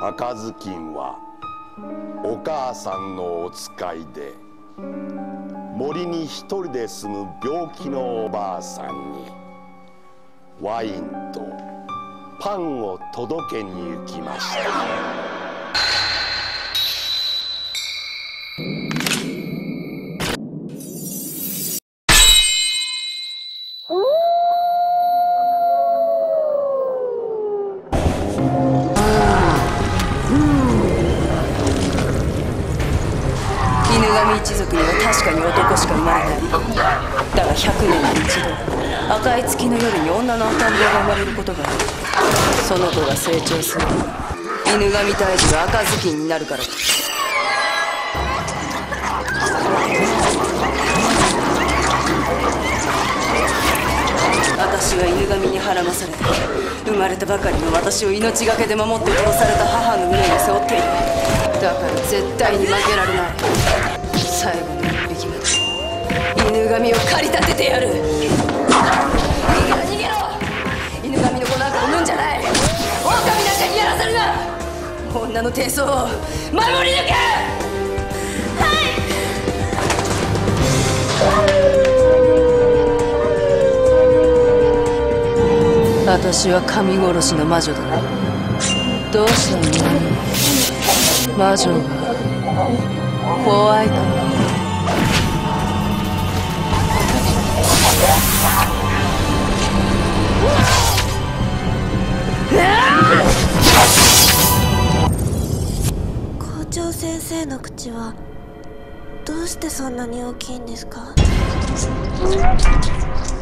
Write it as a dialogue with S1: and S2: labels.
S1: 赤ずきんはお母さんのお使いで森に一人で住む病気のおばあさんにワインとパンを届けに行きました。
S2: 犬神一族には確かに男しか生まれない。だが100年に一度赤い月の夜に女の赤ん坊が生まれることがある。その子が成長する犬神退治が赤ずきんになるからだ。私は犬神に孕まされ生まれたばかりの私を命がけで守って殺された母の胸に背負っている。だから絶対に負けられない。最後の一匹まで犬神を駆り立ててやる。いいから逃げろ。犬神の子なんか産むんじゃない。狼なんかにやらせるな。女の貞操を守り抜け。私は神殺しの魔女だ。どうしたの？魔女は怖いか？
S3: 校長先生の口はどうしてそんなに大きいんですか？